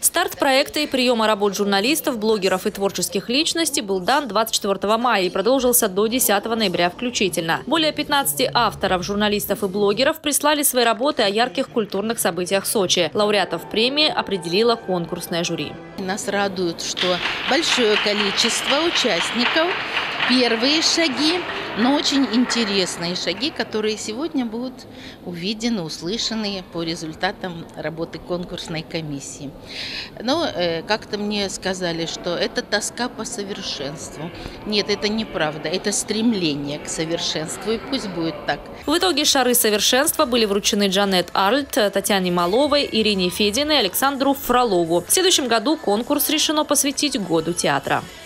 Старт проекта и приема работ журналистов, блогеров и творческих личностей был дан 24 мая и продолжился до 10 ноября включительно. Более 15 авторов, журналистов и блогеров прислали свои работы о ярких культурных событиях Сочи. Лауреатов премии определило конкурсное жюри. Нас радует, что большое количество участников, первые шаги, но очень интересные шаги, которые сегодня будут увидены, услышаны по результатам работы конкурсной комиссии. Но как-то мне сказали, что это тоска по совершенству. Нет, это неправда, это стремление к совершенству, и пусть будет так. В итоге шары совершенства были вручены Джанет Арльт, Татьяне Маловой, Ирине Фединой и Александру Фролову. В следующем году конкурс решено посвятить Году театра.